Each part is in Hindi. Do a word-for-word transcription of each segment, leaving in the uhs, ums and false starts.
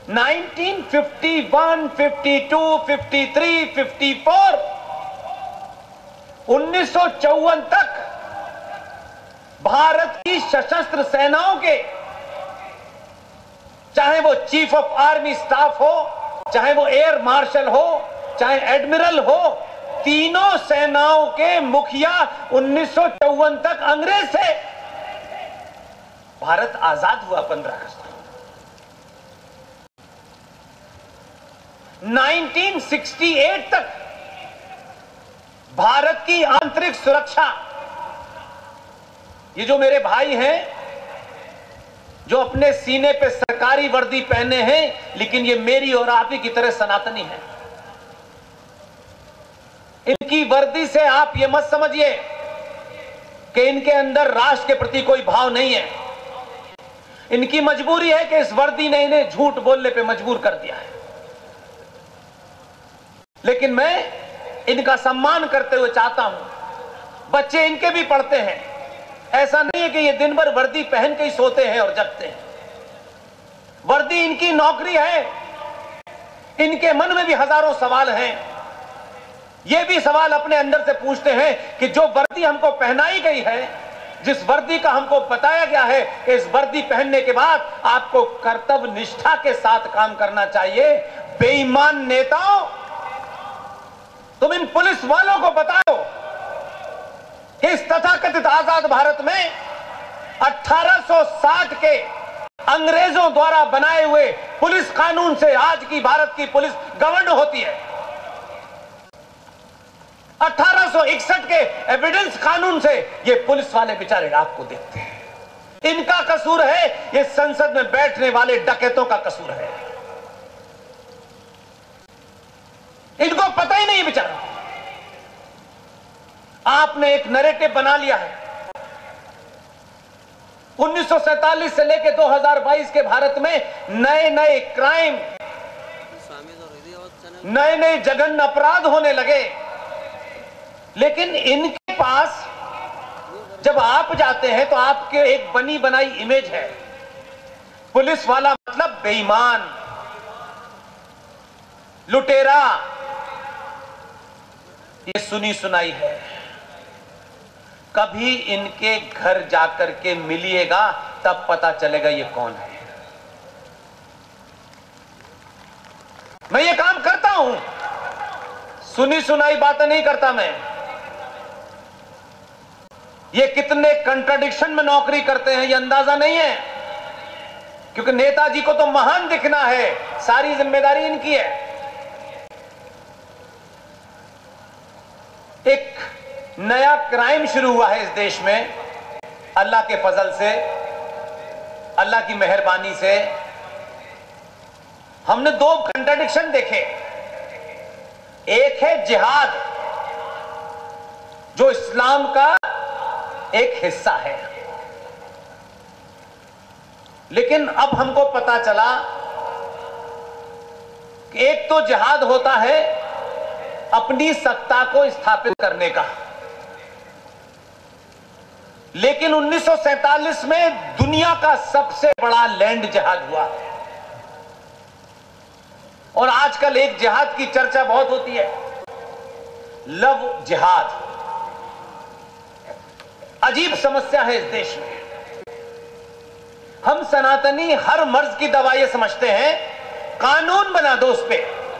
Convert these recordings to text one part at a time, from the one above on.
Nineteen fifty one, fifty two, fifty three, fifty four, उन्नीस सौ चौवन तक भारत की सशस्त्र सेनाओं के, चाहे वो चीफ ऑफ आर्मी स्टाफ हो, चाहे वो एयर मार्शल हो, चाहे एडमिरल हो, तीनों सेनाओं के मुखिया उन्नीस सौ चौवन तक अंग्रेज थे। भारत आजाद हुआ पंद्रह अगस्त को। नाइनटीन सिक्सटी एट तक भारत की आंतरिक सुरक्षा, ये जो मेरे भाई हैं जो अपने सीने पे सरकारी वर्दी पहने हैं, लेकिन ये मेरी और आप ही की तरह सनातनी है। इनकी वर्दी से आप ये मत समझिए कि इनके अंदर राष्ट्र के प्रति कोई भाव नहीं है। इनकी मजबूरी है कि इस वर्दी ने इन्हें झूठ बोलने पे मजबूर कर दिया है। लेकिन मैं इनका सम्मान करते हुए चाहता हूं, बच्चे इनके भी पढ़ते हैं। ऐसा नहीं है कि ये दिन भर वर्दी पहन के ही सोते हैं और जगते हैं। वर्दी इनकी नौकरी है। इनके मन में भी हजारों सवाल हैं। ये भी सवाल अपने अंदर से पूछते हैं कि जो वर्दी हमको पहनाई गई है, जिस वर्दी का हमको बताया गया है कि इस वर्दी पहनने के बाद आपको कर्तव्य निष्ठा के साथ काम करना चाहिए, बेईमान नेताओं, तुम इन पुलिस वालों को बताओ कि इस तथाकथित आजाद भारत में अठारह सौ साठ के अंग्रेजों द्वारा बनाए हुए पुलिस कानून से आज की भारत की पुलिस गवर्न होती है। अठारह सौ इकसठ के एविडेंस कानून से ये पुलिस वाले बेचारे आपको देखते हैं। इनका कसूर है, ये संसद में बैठने वाले डकैतों का कसूर है। इनको पता ही नहीं बेचारा। आपने एक नैरेटिव बना लिया है। उन्नीस सौ सैंतालीस से लेकर दो हज़ार बाईस के भारत में नए नए क्राइम, नए नए जघन्य अपराध होने लगे। लेकिन इनके पास जब आप जाते हैं तो आपके एक बनी बनाई इमेज है। पुलिस वाला मतलब बेईमान, लुटेरा, ये सुनी सुनाई है। कभी इनके घर जाकर के मिलिएगा तब पता चलेगा ये कौन है। मैं ये काम करता हूं, सुनी सुनाई बातें नहीं करता मैं। ये कितने कंट्राडिक्शन में नौकरी करते हैं ये अंदाजा नहीं है, क्योंकि नेताजी को तो महान दिखना है, सारी जिम्मेदारी इनकी है। एक नया क्राइम शुरू हुआ है इस देश में, अल्लाह के फजल से, अल्लाह की मेहरबानी से। हमने दो कंट्राडिक्शन देखे। एक है जिहाद, जो इस्लाम का एक हिस्सा है। लेकिन अब हमको पता चला कि एक तो जिहाद होता है अपनी सत्ता को स्थापित करने का, लेकिन उन्नीस सौ सैंतालीस में दुनिया का सबसे बड़ा लैंड जिहाद हुआ। और आजकल एक जिहाद की चर्चा बहुत होती है, लव जिहाद। अजीब समस्या है इस देश में। हम सनातनी हर मर्ज की दवा ये समझते हैं, कानून बना दो उस पे,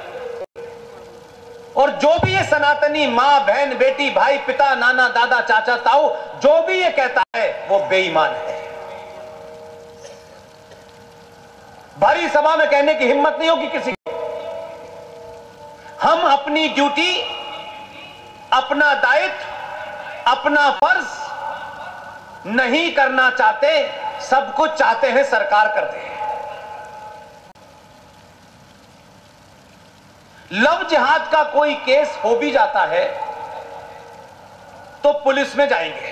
और जो भी ये सनातनी मां, बहन, बेटी, भाई, पिता, नाना, दादा, चाचा, ताऊ, जो भी ये कहता है वो बेईमान है। भारी सभा में कहने की हिम्मत नहीं होगी किसी की। हम अपनी ड्यूटी, अपना दायित्व, अपना फर्ज नहीं करना चाहते, सब कुछ चाहते हैं सरकार कर दे। लव जिहाद का कोई केस हो भी जाता है तो पुलिस में जाएंगे।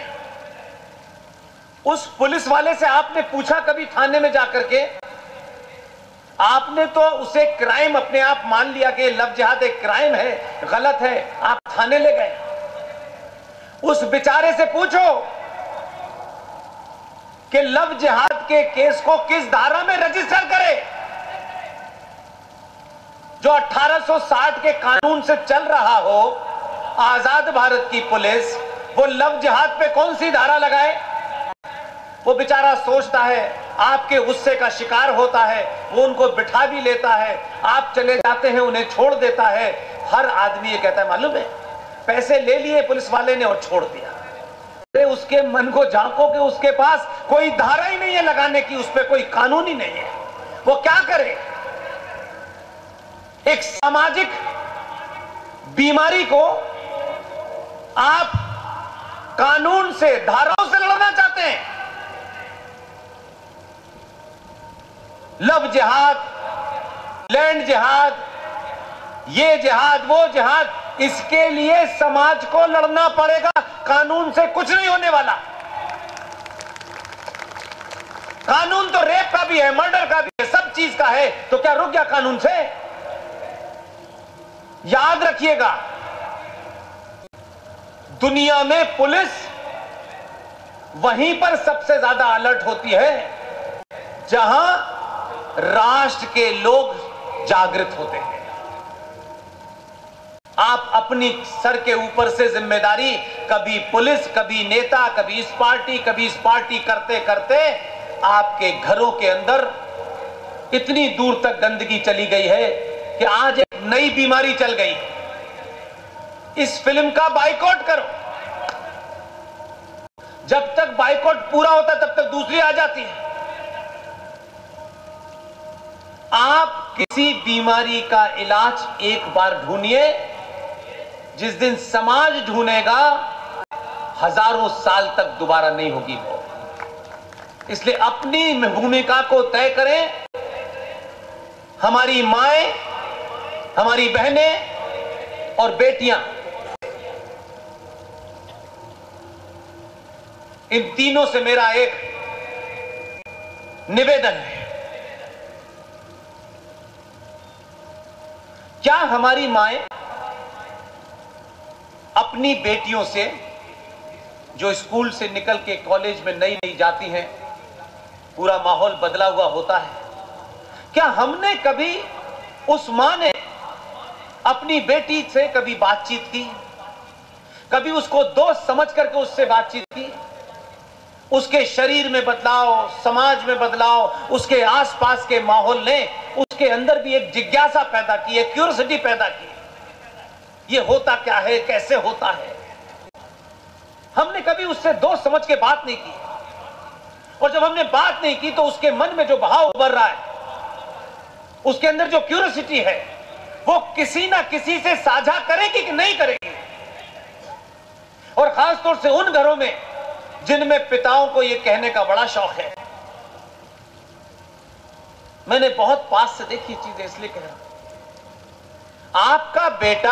उस पुलिस वाले से आपने पूछा कभी थाने में जाकर के? आपने तो उसे क्राइम अपने आप मान लिया कि लव जिहाद एक क्राइम है, गलत है, आप थाने ले गए। उस बेचारे से पूछो कि लव जिहाद के केस को किस धारा में रजिस्टर करे। जो अठारह सौ साठ के कानून से चल रहा हो, आजाद भारत की पुलिस, वो लव जिहाद पे कौन सी धारा लगाए? वो बेचारा सोचता है, आपके गुस्से का शिकार होता है, वो उनको बिठा भी लेता है, आप चले जाते हैं, उन्हें छोड़ देता है। हर आदमी ये कहता है, मालूम है, पैसे ले लिए पुलिस वाले ने और छोड़ दिया। अरे उसके मन को झांको कि उसके पास कोई धारा ही नहीं है लगाने की, उस पर कोई कानून ही नहीं है, वो क्या करे? एक सामाजिक बीमारी को आप कानून से, धाराओं से लड़ना चाहते हैं। लव जिहाद, लैंड जिहाद, ये जिहाद, वो जिहाद, इसके लिए समाज को लड़ना पड़ेगा। कानून से कुछ नहीं होने वाला। कानून तो रेप का भी है, मर्डर का भी है, सब चीज का है, तो क्या रुक गया कानून से? याद रखिएगा, दुनिया में पुलिस वहीं पर सबसे ज्यादा अलर्ट होती है जहां राष्ट्र के लोग जागृत होते हैं। आप अपनी सर के ऊपर से जिम्मेदारी, कभी पुलिस, कभी नेता, कभी इस पार्टी, कभी इस पार्टी करते करते आपके घरों के अंदर इतनी दूर तक गंदगी चली गई है कि आज एक नई बीमारी चल गई। इस फिल्म का बाइकआउट करो। जब तक बाइकआउट पूरा होता तब तक दूसरी आ जाती है। आप किसी बीमारी का इलाज एक बार ढूंढिए, जिस दिन समाज ढूंढेगा हजारों साल तक दोबारा नहीं होगी वो। इसलिए अपनी भूमिका को तय करें। हमारी माएं, हमारी बहनें और बेटियां, इन तीनों से मेरा एक निवेदन है। क्या हमारी माएं अपनी बेटियों से, जो स्कूल से निकल के कॉलेज में नई नई जाती हैं, पूरा माहौल बदला हुआ होता है, क्या हमने कभी, उस मां ने अपनी बेटी से कभी बातचीत की? कभी उसको दोस्त समझ करके उससे बातचीत की? उसके शरीर में बदलाव, समाज में बदलाव, उसके आसपास के माहौल ने उसके अंदर भी एक जिज्ञासा पैदा की, एक क्यूरियोसिटी पैदा की, ये होता क्या है, कैसे होता है। हमने कभी उससे दोस्त समझ के बात नहीं की, और जब हमने बात नहीं की तो उसके मन में जो बहाव उभर रहा है, उसके अंदर जो क्यूरियोसिटी है, वो किसी ना किसी से साझा करेगी कि नहीं करेगी। और खासतौर से उन घरों में जिनमें पिताओं को यह कहने का बड़ा शौक है। मैंने बहुत पास से देखी चीजें, इसलिए कह रहा हूं। आपका बेटा,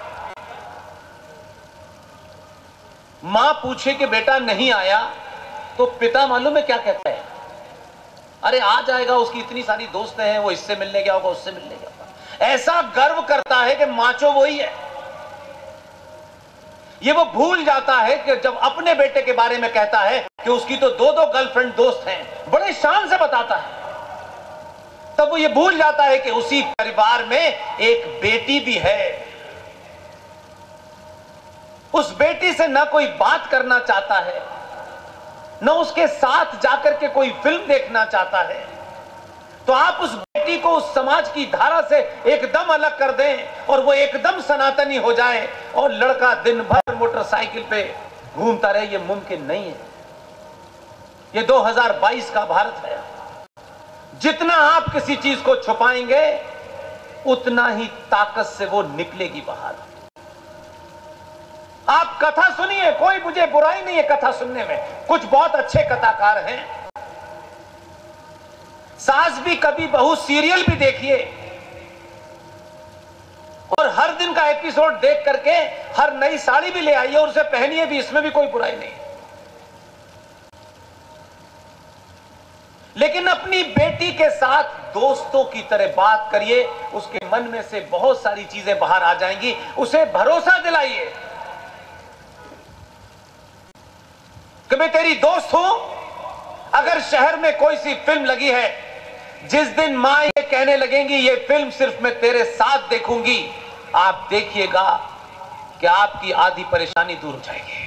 मां पूछे कि बेटा नहीं आया, तो पिता मालूम है क्या कहता है? अरे आ जाएगा, उसकी इतनी सारी दोस्त हैं, वो इससे मिलने गया होगा, उससे मिलने गया होगा। ऐसा गर्व करता है कि माचो वही है। ये वो भूल जाता है कि जब अपने बेटे के बारे में कहता है कि उसकी तो दो दो गर्लफ्रेंड दोस्त हैं, बड़े शान से बताता है, तब वो ये भूल जाता है कि उसी परिवार में एक बेटी भी है। उस बेटी से ना कोई बात करना चाहता है, न उसके साथ जाकर के कोई फिल्म देखना चाहता है। तो आप उस बेटी को उस समाज की धारा से एकदम अलग कर दें और वो एकदम सनातनी हो जाए और लड़का दिन भर मोटरसाइकिल पे घूमता रहे, ये मुमकिन नहीं है। ये दो हज़ार बाईस का भारत है। जितना आप किसी चीज को छुपाएंगे, उतना ही ताकत से वो निकलेगी बाहर। आप कथा सुनिए, कोई मुझे बुराई नहीं है कथा सुनने में, कुछ बहुत अच्छे कथाकार हैं। सास भी कभी बहू सीरियल भी देखिए, और हर दिन का एपिसोड देख करके हर नई साड़ी भी ले आइए और उसे पहनिए भी, इसमें भी कोई बुराई नहीं। लेकिन अपनी बेटी के साथ दोस्तों की तरह बात करिए, उसके मन में से बहुत सारी चीजें बाहर आ जाएंगी। उसे भरोसा दिलाइए कि मैं तेरी दोस्त हूं। अगर शहर में कोई सी फिल्म लगी है जिस दिन मां ये कहने लगेंगी ये फिल्म सिर्फ मैं तेरे साथ देखूंगी, आप देखिएगा कि आपकी आधी परेशानी दूर हो जाएगी।